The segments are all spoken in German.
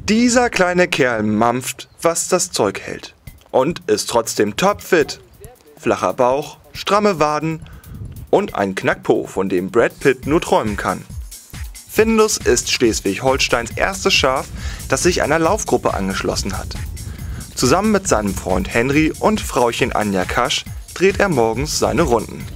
Dieser kleine Kerl mampft, was das Zeug hält. Und ist trotzdem topfit. Flacher Bauch, stramme Waden und ein Knackpo, von dem Brad Pitt nur träumen kann. Findus ist Schleswig-Holsteins erstes Schaf, das sich einer Laufgruppe angeschlossen hat. Zusammen mit seinem Freund Henry und Frauchen Anja Kasch dreht er morgens seine Runden.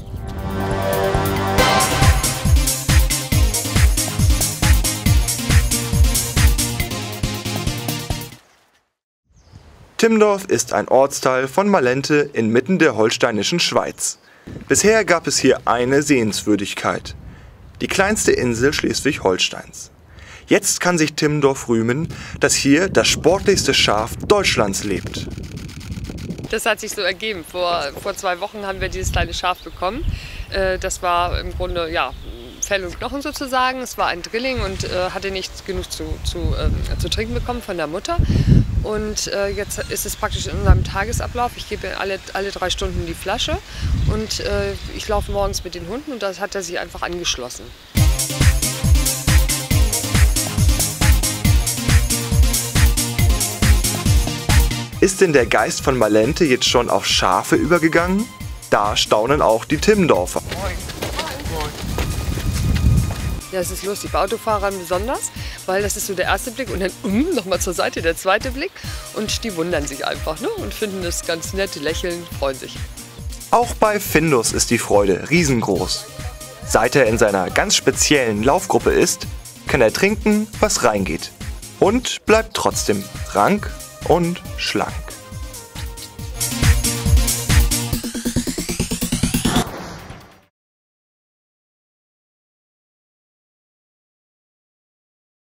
Timmendorf ist ein Ortsteil von Malente inmitten der holsteinischen Schweiz. Bisher gab es hier eine Sehenswürdigkeit: die kleinste Insel Schleswig-Holsteins. Jetzt kann sich Timmendorf rühmen, dass hier das sportlichste Schaf Deutschlands lebt. Das hat sich so ergeben. Vor 2 Wochen haben wir dieses kleine Schaf bekommen. Das war im Grunde Fell und Knochen sozusagen. Es war ein Drilling und hatte nicht genug zu trinken bekommen von der Mutter. Und jetzt ist es praktisch in unserem Tagesablauf. Ich gebe alle 3 Stunden die Flasche und ich laufe morgens mit den Hunden und das hat er sich einfach angeschlossen. Ist denn der Geist von Malente jetzt schon auf Schafe übergegangen? Da staunen auch die Timmendorfer. Ja, es ist lustig, bei Autofahrern besonders, weil das ist so der erste Blick und dann nochmal zur Seite der zweite Blick und die wundern sich einfach, ne? Und finden das ganz nett, lächeln, freuen sich. Auch bei Findus ist die Freude riesengroß. Seit er in seiner ganz speziellen Laufgruppe ist, kann er trinken, was reingeht und bleibt trotzdem rank und schlank.